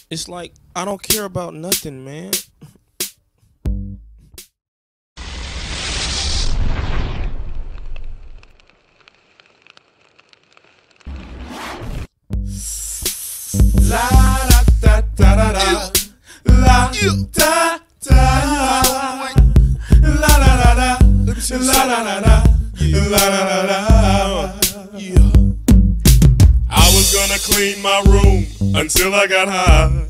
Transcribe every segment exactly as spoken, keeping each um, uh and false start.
It's like I don't care about nothing, man. La da da da da da. La da da. La la la la. La la la la. La la la la. Yeah. I was gonna clean my room until I got high.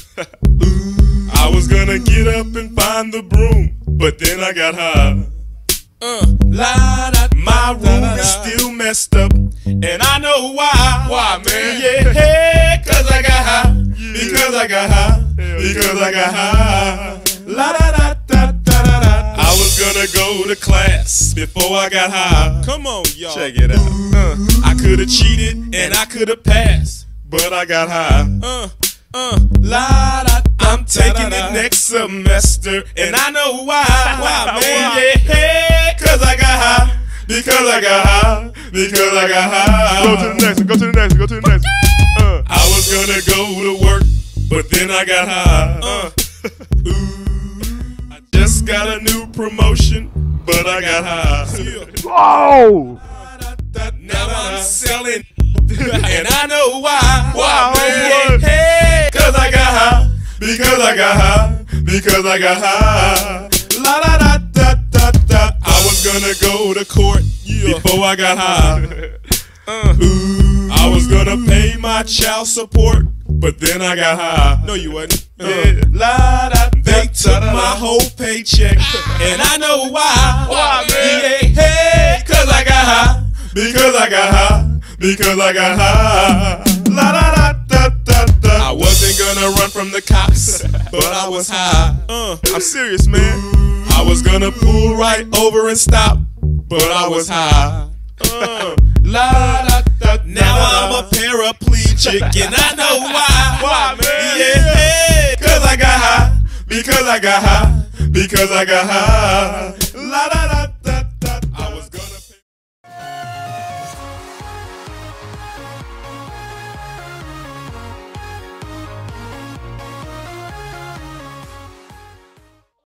I was gonna get up and find the broom, but then I got high. Uh, la, da, my room da, da, is still messed up, and I know why. Why, man? Yeah, hey, cause I got high. Yeah. Because I got high. Hell because yeah. I got high. La da da da da da da. I was gonna go to class before I got high. Come on, y'all. Check it out. Uh, I could've cheated and I could've passed, but I got high. Uh, uh, la da. I'm taking it next semester, and I know why. Why, man? Yeah, hey, cause I got high. Because I got high. Because I got high. Go to the next one. Go to the next one. Go to the next one. Uh. I was gonna go to work, but then I got high. Uh. Ooh, I just got a new promotion, but I got high. Whoa! Now I'm selling, and I know why. Why, man? Yeah, hey, cause I got high. Because I got high, because I got high. La da da da da da. I was gonna go to court yeah. before I got high. Uh, Ooh, I was gonna pay my child support, but then I got high. No, you wasn't. Uh, yeah. La da. They took my whole paycheck, and I know why. Why, man? Yeah, hey, cause I got high. Because I got high. Because I got high. La da da da da da. I wasn't gonna run from the cops, but I was high. Uh, I'm serious, man. I was gonna pull right over and stop, but I was high. Uh, la da da. Now I'm a paraplegic, and I know why. Why, man? Yeah, hey, cause I got high. Because I got high. Because I got high. La da da.